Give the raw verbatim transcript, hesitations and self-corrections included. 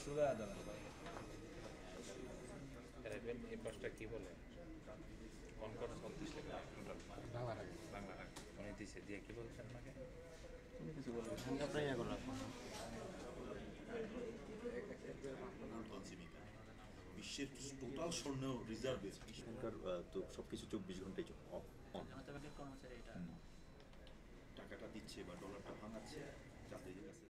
সুরা দেন এই পাঁচটা কি বলে কোন কোন ছত্রিশ টাকা বাংলা টাকা বাংলা টাকা উনি দিছে দিয়ে কি বলছেন আমাকে তুমি কিছু বলবে আপনার ইয়ে করে রাখুন বিশ্বের টোটাল স্বর্ণ রিজার্ভ এখানকার তো সব কিছু চব্বিশ ঘন্টায় টাকাটা দিচ্ছে বা ডলারটা ভাঙাচ্ছে যাদের কাছে